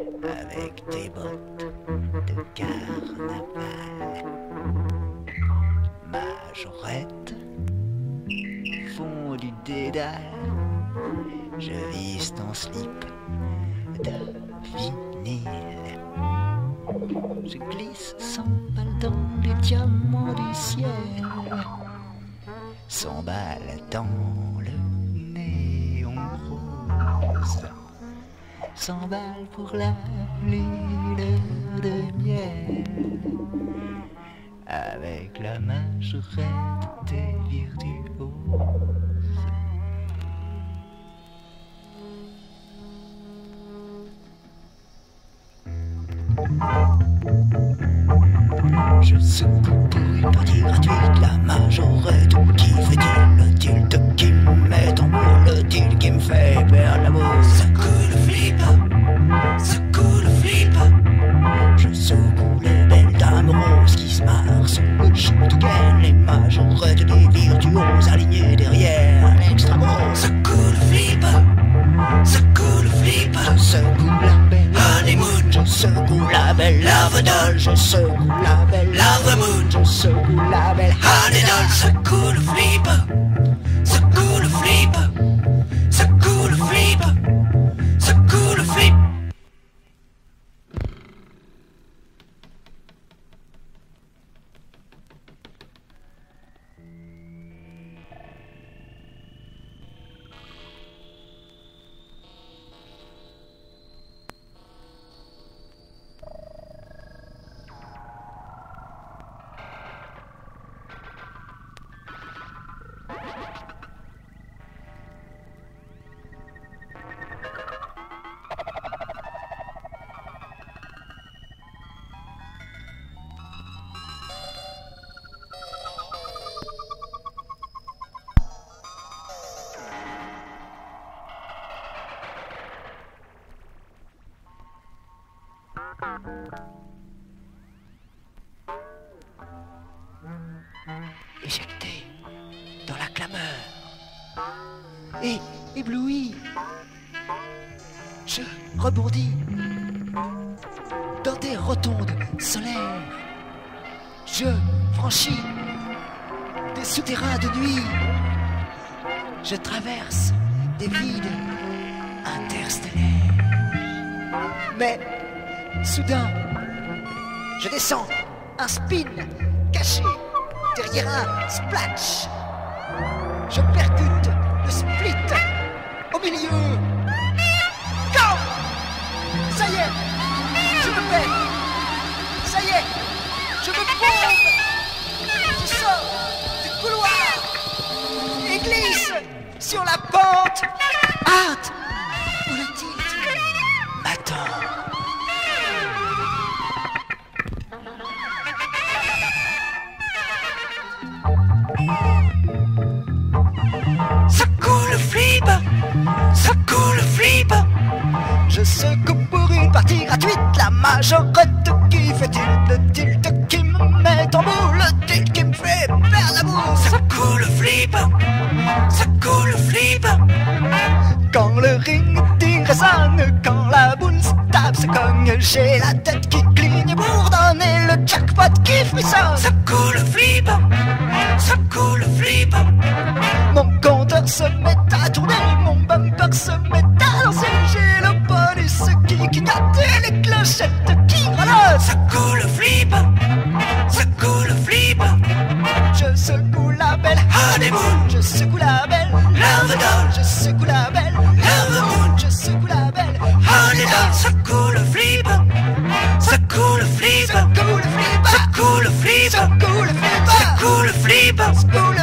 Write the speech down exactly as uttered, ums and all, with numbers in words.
avec tes bottes de carnaval. Majorette, fond du dédale, je vise ton slip de vinyle. Je glisse s'emballe dans les diamants du ciel, s'emballe dans le néon rose, s'emballe pour la lune de miel, avec la majorette des virtuoses. Je secoue pour une partie gratuite la majorette. Qui fait-il le tilt qui me met en boule, le tilt qui me fait perdre la boule? Secoue le flip, secoue le flip. Je secoue les belles dames roses qui se marrent sous le shoot gain. Les majorettes des virtuoses alignées derrière l'extra gros. Secoue le flip, secoue le flip. Je secoue la belle honeymoon, je secoue la belle love doll, je secoue la belle love moon, je secoue la belle honey doll. Secoue le flip, secoue le flip, secoue le flip, secoue le flip. Éjecté dans la clameur et ébloui, je rebondis dans des rotondes solaires. Je franchis des souterrains de nuit. Je traverse des vides interstellaires. Mais soudain, je descends un spin caché derrière un splash. Je percute le split au milieu. Go! Ça y est, je me pète. Ça y est, je me bombe. Je sors du couloir et glisse sur la pente. Hâte où le tilt m'attend. Secoue le flip, secoue le flip. Je secoue pour une partie gratuite la majorette qui fait tilt, le tilt qui me met en boule, le tilt qui me fait perdre la boule. Secoue le flip, secoue le flip. Quand le ring ding résonne, quand la boule se tape, se cogne, j'ai la tête qui cligne, bourdonne et le jackpot qui frissonne. Secoue le flip, secoue le flip. Mon compteur se met à tourner, mon bumper se met à lancer. J'ai le bonus qui clignote et les clochettes qui grelottent. Secoue le flip, secoue le flip. Je secoue la belle honeymoon, je secoue la belle love doll, je secoue la belle love moon, je secoue la belle honey doll. Secoue le flip, secoue le flip, secoue le flip, secoue le flip, secoue le flip, secoue le flip, secoue le